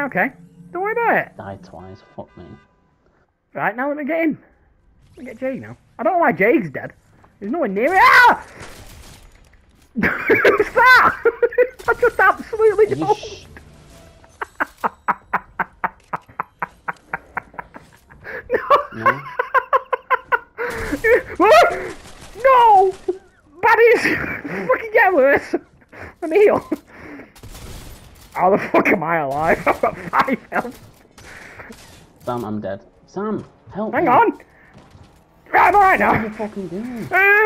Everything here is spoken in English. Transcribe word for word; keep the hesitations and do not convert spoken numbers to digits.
okay. Don't worry about it. Died twice, fuck me. Right, now let me get in. Let me get Jake now. I don't know why Jake's dead. There's no one near it. Ah! Who's that? I just absolutely don't. Sh no. No. No! Baddies! Fucking get worse! Let me heal. How the fuck am I alive? I've got five health. Sam, I'm dead. Sam, help Hang me. on! Right, I'm alright now. What are you fucking doing? Uh,